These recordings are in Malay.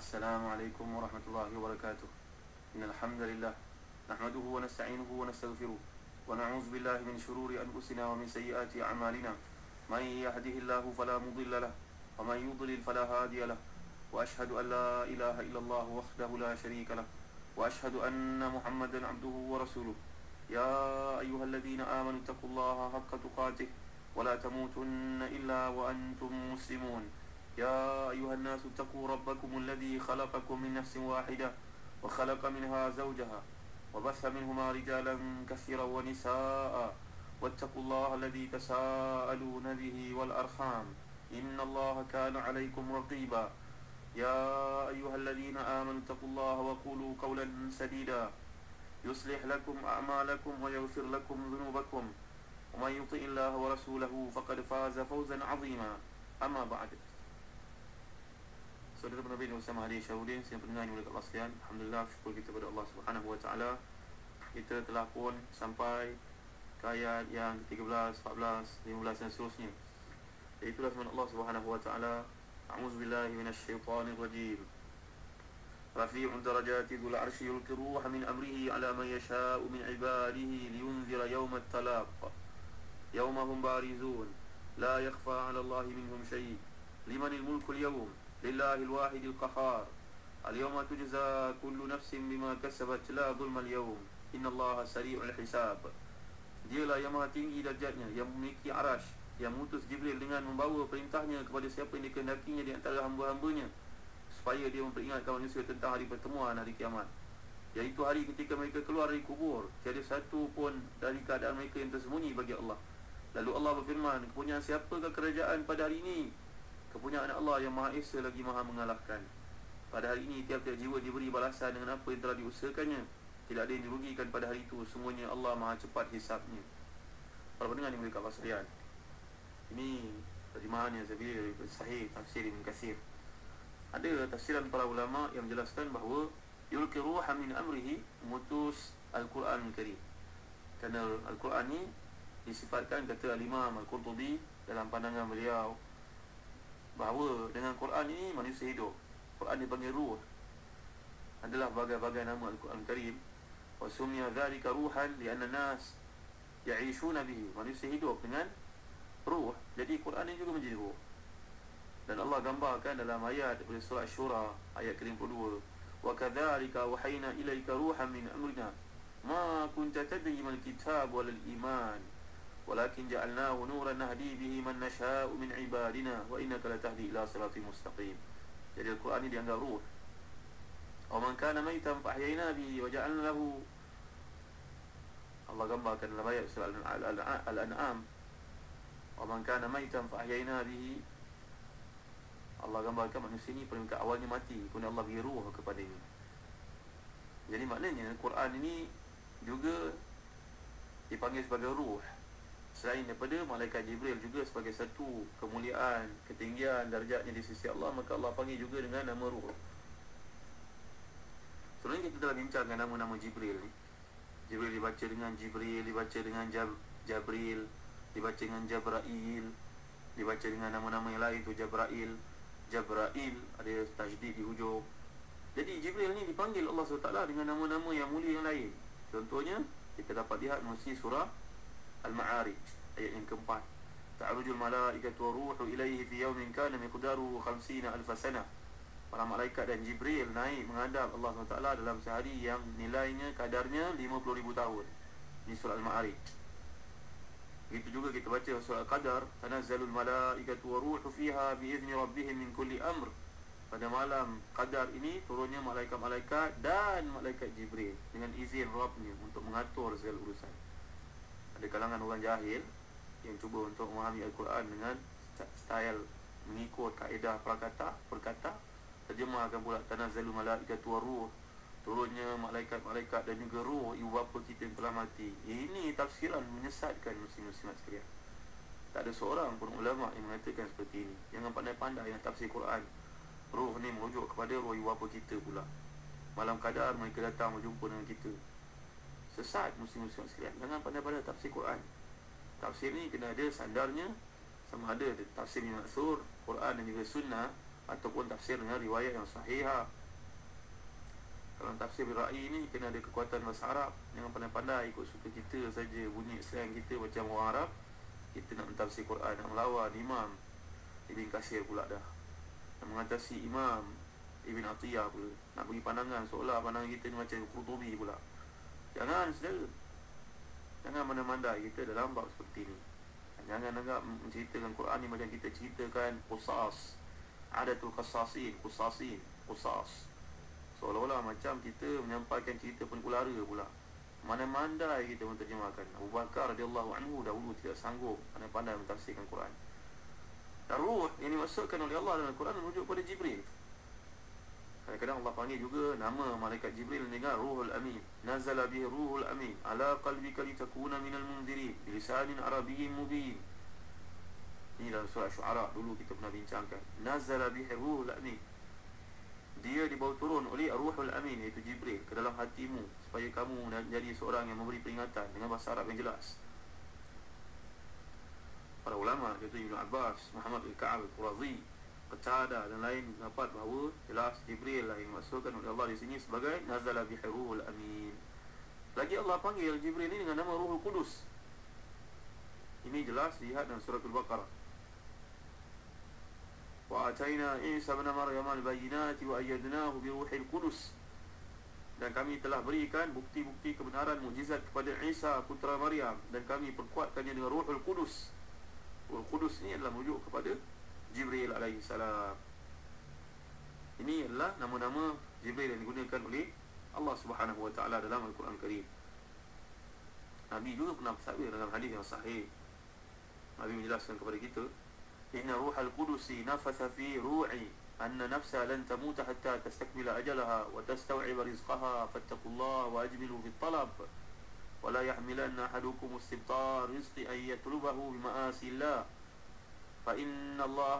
Assalamualaikum warahmatullahi wabarakatuh. Innal hamdalillah nahmaduhu wa nasta'inuhu wa nastaghfiruh wa na'udzu billahi min shururi anfusina wa min sayyiati a'malina. May yahdihillahu fala mudilla lahu wa may yudlil fala hadiya lahu. Wa ashhadu an la ilaha illallah wahdahu la syarika lahu wa ashhadu anna Muhammadan 'abduhu wa rasuluh. Ya ayyuhalladzina amanu taqullaha haqqa tuqatih wa la tamutunna illa wa antum muslimun. يا أيها الناس اتقوا ربكم الذي خلقكم من نفس واحدة وخلق منها زوجها وبث منهما رجالا كثيرا ونساء واتقوا الله الذي تساءلون به والأرحام إن الله كان عليكم رقيبا يا أيها الذين آمنوا اتقوا الله وقولوا قولا سديدا يصلح لكم أعمالكم ويغفر لكم ذنوبكم ومن يطع الله ورسوله فقد فاز فوزا عظيما أما بعد. Saudara Nabi Muhammad Hadi Syahudin, yang pendengar yang Allah sekalian, alhamdulillah, syukur kita kepada Allah Subhanahu wa taala. Kita telah pun sampai ke ayat yang ke-13, 14, 15 dan seterusnya. Itulah firman Allah Subhanahu wa taala, a'udzubillahi minasyaitonir rajim. Rafi'ud darajati dzul 'arsy yulqi ruha min amrihi 'ala man yasha'u min 'ibadihi liyunzira yawmat talaq. Yawmahum barizun la yakhfa 'ala Allahi minhum syai'. Limanil mulku al-yawm Lillahil wahidil qahhar. Al-yawma tujza kullu nafsin bima kasabat la zulmal yawm. Innallaha sari'ul hisab. Dialah yang maha tinggi darjatnya, yang memiliki arash, yang mengutus Jibril dengan membawa perintahnya kepada siapa yang dikehendakinya di antara hamba-hambanya, supaya dia memperingatkan manusia tentang hari pertemuan, hari kiamat, iaitu hari ketika mereka keluar dari kubur. Tiada satu pun dari keadaan mereka yang tersembunyi bagi Allah. Lalu Allah berfirman, kepunyaan siapakah kerajaan pada hari ini? Kepunyaan Allah yang Maha Esa lagi Maha mengalahkan. Pada hari ini tiap-tiap jiwa diberi balasan dengan apa yang telah diusahakannya. Tidak ada yang dirugikan pada hari itu. Semuanya Allah Maha cepat hisabnya. Para pendengar yang mulia Allah sekalian, ini terjemahan yang sahih tafsir Ibn Katsir. Ada tafsiran para ulama yang menjelaskan bahawa yulqi ruha min amrihi, mengutus Al-Quran Karim. Kerana Al-Quran ni disifatkan, kata Al-Imam Al-Qurtubi dalam pandangan beliau, bahawa dengan Quran ini manusia hidup. Quran dipanggil ruh, adalah bagai-bagai nama Al-Quran Karim. Wa summiya dzalika ruhan li'anna nas ya'ishuna bihi. Manusia hidup dengan ruh, jadi Quran ini juga menjadi ruh. Dan Allah gambarkan dalam ayat daripada surah Asy-Syura ayat ke-52, wa kadzalika wahayna ilaika ruhan min amrina ma kunta tadri mal kitab wal iman walakin ja'alnahu nuran nahdi bihi man nasha'u min ibadina wa innaka latahdi ila siratal mustaqim. Jadi Al-Quran ini dianggap ruh. Wa man kana maitan fa ahyayna bihi wa ja'alna lahu, Allah gambarkan dalam ayat surah Al-An'am, wa man kana maitan fa ahyayna bihi, Allah gambarkan manusia ini pada awalnya mati, kemudian Allah beri ruh kepadanya. Jadi maknanya Al-Quran ini juga dipanggil sebagai ruh. Selain daripada malaikat Jibril juga sebagai satu kemuliaan, ketinggian darjatnya di sisi Allah, maka Allah panggil juga dengan nama ruh. Sebenarnya kita telah bincangkan nama-nama Jibril ni. Jibril dibaca dengan Jibril, dibaca dengan Jabril, dibaca dengan Jabrail, dibaca dengan nama-nama yang lain tu, Jabrail, ada tajdid di hujung. Jadi Jibril ni dipanggil Allah SWT dengan nama-nama yang mulia yang lain. Contohnya kita dapat lihat melalui surah Al-Ma'arij ayat yang keempat, ta'rujul malaikatu wa ruhu ilaihi fi yawmin kana miqdaruhu 50,000 sanah. Para malaikat dan Jibril naik menghadap Allah SWT dalam sehari yang nilainya, kadarnya 50,000 tahun. Ini surah Al-Ma'arij. Begitu juga kita baca surah Al-Qadar, tanazzalul malaikatu wa ruhu fiha bi izni rabbihim min kulli amr. Pada malam Qadar ini turunnya malaikat-malaikat dan malaikat Jibril dengan izin Rabbnya untuk mengatur segala urusan. Ada kalangan orang jahil yang cuba untuk memahami Al-Quran dengan style mengikut kaedah perkata, terjemahkan pula tanazzalul malaikatu waruh, turunnya malaikat-malaikat dan juga ruh ibu bapa kita yang telah mati. Ini tafsiran menyesatkan muslim-muslimat sekalian. Tak ada seorang pun ulama yang mengatakan seperti ini. Jangan pandai-pandai dengan tafsir Quran. Ruh ni merujuk kepada ruh ibu bapa kita pula. Malam Qadar mereka datang berjumpa dengan kita. Sesat muslim-muslimat sekalian. Jangan pandai-pandai tafsir Quran. Tafsir ni kena ada sandarnya, sama ada tafsir yang maksur Quran dan juga sunnah, ataupun tafsir dengan riwayat yang sahihah. Kalau tafsir bira'i ni kena ada kekuatan bahasa Arab. Jangan pandai-pandai ikut suka kita saja, bunyi slang kita macam orang Arab. Kita nak mentafsir Quran, nak melawan Imam Ibn Katsir pula dah, nak mengatasi Imam Ibn Atiyah pula, nak bagi pandangan seolah pandangan kita ni macam Qurtubi pula. Jangan saudara, jangan mandai-mandai kita dalam bab seperti ni. Jangan anggap menceritakan Quran ni macam kita ceritakan qusas, adatul qassasin, qusas. Seolah-olah macam kita menyampaikan cerita penkulara pula. Mana-mandai kita menterjemahkan. Abu Bakar radhiyallahu anhu dahulu tidak sanggup pandai-pandai mentafsirkan Quran. Dan ruh yang dimaksudkan oleh Allah dalam Quran merujuk pada Jibril. Kadang-kadang Allah panggil juga nama malaikat Jibril dengan Ruhul Amin. Nazala bihi Ruhul Amin ala qalbika litakuna minal munzirin bilisanin arabiyyin mubin. Ini dalam surah Syu'ara dulu kita pernah bincangkan. Nazala bihi Ruhul Amin. Dia dibawa turun oleh Ruhul Amin, iaitu Jibril, ke dalam hatimu supaya kamu jadi seorang yang memberi peringatan dengan bahasa Arab yang jelas. Para ulama iaitu Ibn Abbas, Muhammad Al-Ka'ab Al-Qurazi, Qatada dan lain dapat bahawa jelas Jibril lah yang dimaksudkan oleh Allah di sini sebagai Nazala bihi Ruhul Amin. Lagi Allah panggil Jibril ini dengan nama Ruhul Qudus. Ini jelas lihat dalam surah Al-Baqarah. Wa ataina Isa ibn Maryam al-bayyinati wa ayyadnahu bi Ruhil Qudus. Dan kami telah berikan bukti-bukti kebenaran mukjizat kepada Isa putra Maryam dan kami perkuatkannya dengan Ruhul Qudus. Ruhul Qudus ini adalah merujuk kepada Jibril alaihi salam. Ini adalah nama-nama Jibril yang digunakan oleh Allah Subhanahu wa taala dalam Al-Quran Karim. Nabi juga pernah bersabda dalam hadis yang sahih. Nabi menjelaskan kepada kita, Inna ruhal qudusi nafatha fi ru'i anna nafsa lan tamuta hatta tastakmila ajalaha wa tastaw'iba rizqaha fattaqullaha wa ajmilu fit talab wa la yahmilanna ahadukum istibtar rizqi an yatlubahu bima'asi Allah fa inna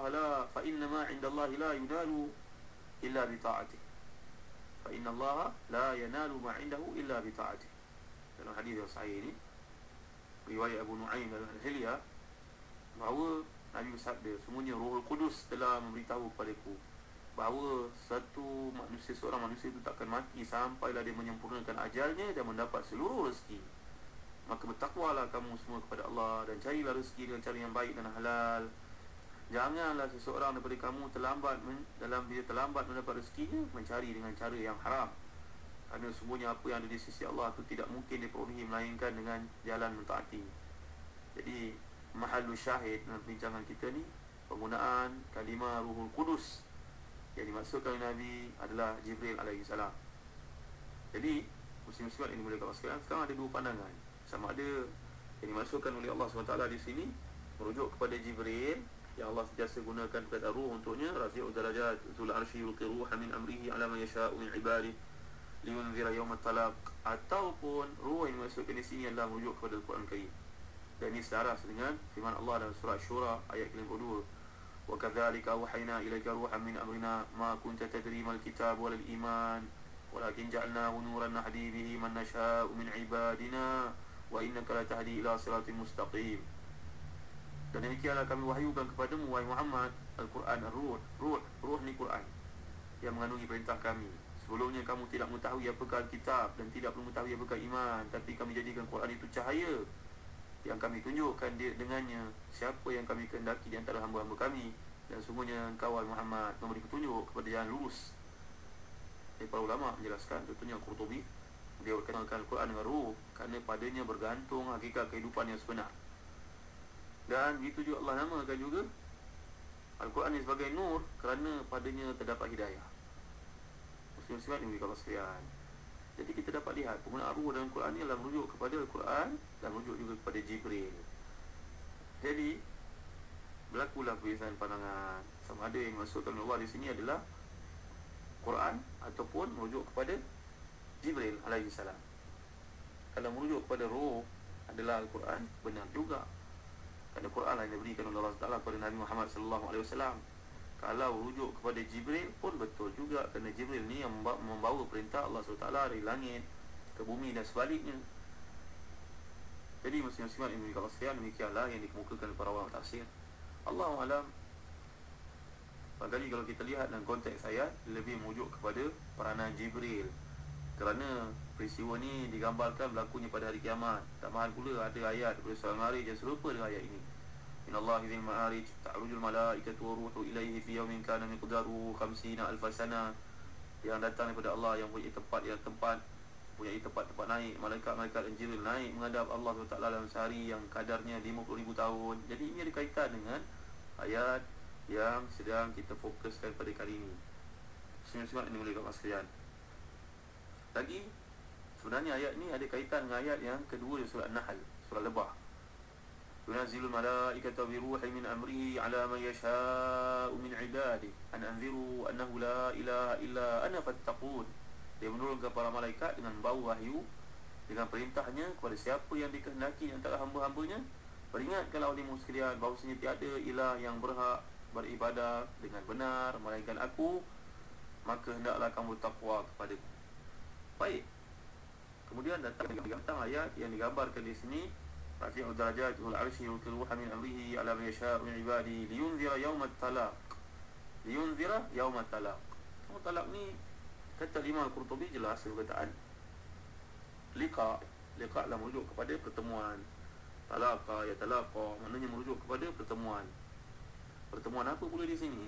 ma 'inda Allah la yunalu illa bi ta'atih fa inna Allah la yanalu ma 'indahu illa bi ta'atih. Dalam hadis yang sahih ini riwayat Abu Nu'aim al-Hilyah bahawa Nabi bersabda, semuanya Ruhul Qudus telah memberitahu kepadaku bahawa seorang manusia itu takkan mati sampailah dia menyempurnakan ajalnya dan mendapat seluruh rezeki. Maka bertakwalah kamu semua kepada Allah dan carilah rezeki dengan cara yang baik dan halal. Janganlah seseorang daripada kamu terlambat mendapat rezekinya mencari dengan cara yang haram. Kerana semuanya apa yang ada di sisi Allah itu tidak mungkin diperolehi melainkan dengan jalan mentaati. Jadi mahallu syahid dalam perbincangan kita ni penggunaan kalimah Ruhul Qudus yang dimaksudkan oleh Nabi adalah Jibril alaihi salam. Jadi muslim-muslimat ini boleh katakan sekarang ada dua pandangan. Sama ada yang dimaksudkan oleh Allah SWT di sini merujuk kepada Jibril yang Allah sentiasa gunakan kata ruh untuknya, rafi'ud darajat zul arsy yulqi ruha min amrihi ala man yasha'u min ibadihi liyunzira yawmat talaq, ataupun ruh yang dimaksudkan di sini adalah merujuk kepada Al-Quran Karim. Dan ini selaras dengan firman Allah dalam surah Syura ayat ke-52. Wa kadzalika awhayna ilaika ruhan min amrina ma kunta tadri mal kitab wal iman walakin ja'alnahu nuran nahdi bihi man nasha'u min ibadina wa innaka la tahdi ila siratin mustaqim. Dan demikianlah kami wahyukan kepadamu wahai Muhammad Al-Quran Ruh ni Quran yang mengandungi perintah kami. Sebelumnya kamu tidak mengetahui apakah kitab dan tidak perlu mengetahui apakah iman, tapi kami jadikan Quran itu cahaya yang kami tunjukkan dengannya siapa yang kami kehendaki di antara hamba-hamba kami, dan sungguhnya engkau wahai Muhammad memberi petunjuk kepada jalan lurus. Para ulama menjelaskan, contohnya Qurtubi, dia berkenalkan Al-Quran dengan ruh kerana padanya bergantung hakikat kehidupan yang sebenar. Dan begitu juga Allah namakan juga Al-Quran ini sebagai nur kerana padanya terdapat hidayah. Muslim-muslimat yang dikatakan sekalian, jadi kita dapat lihat penggunaan ruh dalam Quran ini adalah merujuk kepada Al-Quran dan merujuk juga kepada Jibril. Jadi berlakulah perbezaan pandangan sama ada yang dimaksudkan Allah di sini adalah Quran ataupun merujuk kepada Jibril alaihi salam. Kalau merujuk kepada ruh adalah Al-Quran, benar juga. Kerana Quran yang diberikan oleh Allah Taala kepada Nabi Muhammad sallallahu alaihi wasallam. Kalau rujuk kepada Jibril pun betul juga, kerana Jibril ni yang membawa perintah Allah SWT dari langit ke bumi dan sebaliknya. Jadi muslim-muslimat yang dikatakan sekalian, demikianlah yang dikemukakan para ulama tafsir. Allahu a'lam. Barangkali kalau kita lihat dalam konteks ayat, lebih merujuk kepada peranan Jibril, kerana peristiwa ni digambarkan berlakunya pada hari kiamat. Tambahan pula ada ayat daripada surah Al-Ma'arij yang serupa dengan ayat ini. Innallahi dzil ma'arij ta'rujul malaikatu wa ruhu ilaihi fi yawmin kana miqdaruhu 50,000 sana. Yang datang daripada Allah, yang punya tempat naik. Malaikat dan Jibril naik menghadap Allah SWT dalam sehari yang kadarnya 50,000 tahun. Jadi ini ada kaitan dengan ayat yang sedang kita fokuskan pada kali ini. Semangat ini boleh kat sekalian. Lagi, sebenarnya ayat ni ada kaitan dengan ayat yang kedua di surah An-Nahl, surah Lebah. Yunazzilul malaikata bi ruhi min amrihi ala man yasha'u min ibadihi an anziru annahu la ilaha illa ana fattaqun. Dia menurunkan para malaikat dengan bau wahyu dengan perintahnya kepada siapa yang dikehendaki antara hamba-hambanya. Peringatkanlah olehmu sekalian bahawasanya tiada ilah yang berhak beribadah dengan benar melainkan aku, maka hendaklah kamu bertakwa kepadaku. Baik. Kemudian datang ayat yang digambarkan di sini, rafi'ud darajat wal 'arsy yulqil ruha min amrihi 'ala man yasha'u min ibadihi liyunzira yawmat talaq. Liyunzira yawmat talaq. Yawmat talaq ni kata Imam Al-Qurtubi jelas perkataan liqa lah merujuk kepada pertemuan. Talaqa ya talaqa maknanya merujuk kepada pertemuan. Pertemuan apa pula di sini?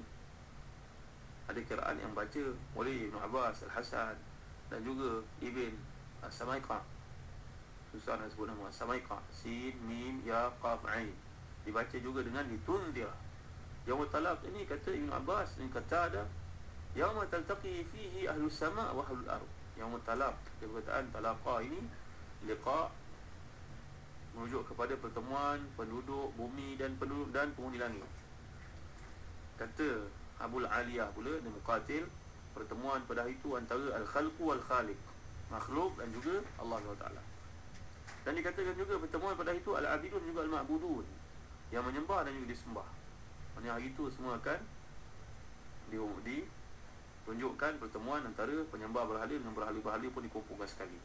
Ada qiraan yang baca oleh Ibn Abbas, Al-Hasan dan juga Ibn As-Samaiqa. Susah nak sebut nama As-Samaiqa, sin mim ya qaf ain. Dibaca juga dengan litunzira. Yaumut talaq ini kata Ibn Abbas dan kata ada yauma taltaqi fihi ahlus sama' wa ahlul ardh. Yaumut talaq, perkataan talaqa ini liqa merujuk kepada pertemuan penduduk bumi dan penghuni langit. Kata Abul Aliyah pula dan Muqatil, pertemuan pada hari itu antara al-khalqu wal khaliq, makhluk dan juga Allah SWT. Dan dikatakan juga pertemuan pada hari itu al-abidun juga al-ma'budun, yang menyembah dan juga disembah. Maksudnya hari itu semua akan ditunjukkan pertemuan antara penyembah berhala dengan berhala-berhala pun dikumpulkan sekali.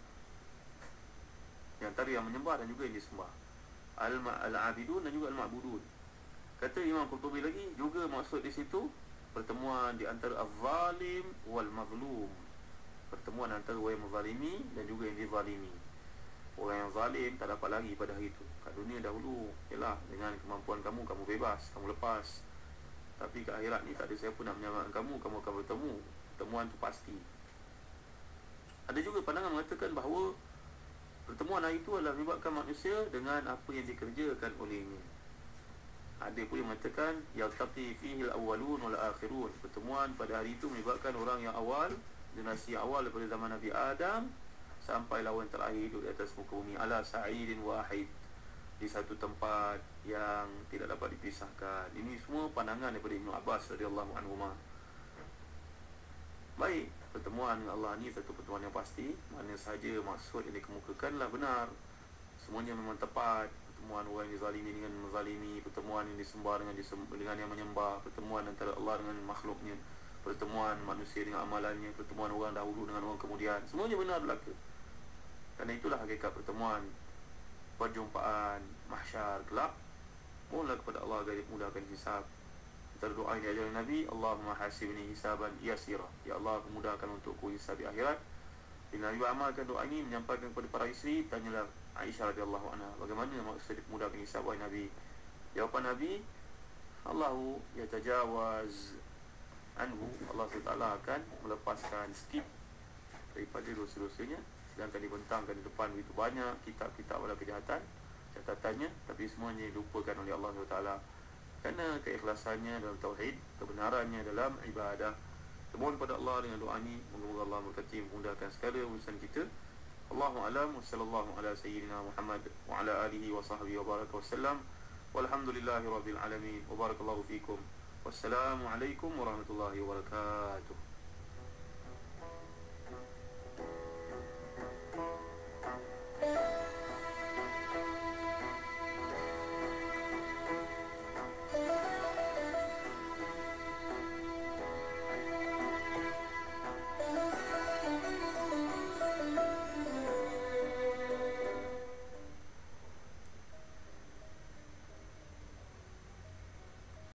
Yang antara yang menyembah dan juga yang disembah, al-abidun dan juga al-ma'budun. Kata Imam Qurtubi lagi, juga maksud di situ pertemuan di antara az-zalim wal mazlum. Pertemuan antara orang yang menzalimi dan juga yang dizalimi. Orang yang zalim tak dapat lagi pada hari itu. Kat dunia dahulu, yalah, dengan kemampuan kamu bebas, kamu lepas. Tapi kat akhirat ni tak ada siapa nak menyelamatkan kamu akan bertemu. Pertemuan tu pasti. Ada juga pandangan mengatakan bahawa pertemuan hari itu adalah menyebabkan manusia dengan apa yang dikerjakan olehnya. Ada pun yang mengatakan yaltaqi fihi al-awwalun wal akhirun. Pertemuan pada hari itu menyebabkan orang yang awal, generasi awal daripada zaman Nabi Adam sampai lawan terakhir hidup di atas muka bumi ala sa'idin wahid, di satu tempat yang tidak dapat dipisahkan. Ini semua pandangan daripada Ibn Abbas radhiyallahu anhuma. Baik, pertemuan dengan Allah ni satu pertemuan yang pasti. Mana sahaja maksud yang dikemukakanlah benar, semuanya memang tepat. Pertemuan orang yang dizalimi dengan menzalimi, pertemuan yang disembah dengan yang menyembah, pertemuan antara Allah dengan makhluknya, pertemuan manusia dengan amalannya, pertemuan orang dahulu dengan orang kemudian, semuanya benar berlaku. Kerana itulah hakikat pertemuan, perjumpaan mahsyar kelak. Mohonlah kepada Allah agar dimudahkan hisab. Antara doa yang diajarkan Nabi, Allahumma hasibni hisaban yasira, ya Allah mudahkan untukku hisab di akhirat. Bila Nabi amalkan doa ini, menyampaikan kepada para isteri, tanyalah Aisyah radhiyallahu anha, bagaimana maksud dimudahkan hisab wahai Nabi? Jawapan Nabi, Allahu yatajawaz anhu, Allah SWT akan melepaskan sikit daripada dosa-dosanya, sedangkan dibentangkan di depan begitu banyak kitab-kitab wala kejahatan catatannya, tapi semuanya dilupakan oleh Allah SWT kerana keikhlasannya dalam tauhid, kebenarannya dalam ibadah. Mohon pada Allah dengan doa ini, moga-moga Allah memberkati, memudahkan segala urusan kita. Allahu a'lam, wa sallallahu ala sayyidina Muhammad wa ala alihi wa sahbihi wa baraka wa sallam. Walhamdulillahi rabbil alamin. Wa barakallahu fikum. Wassalamu alaikum warahmatullahi wabarakatuh.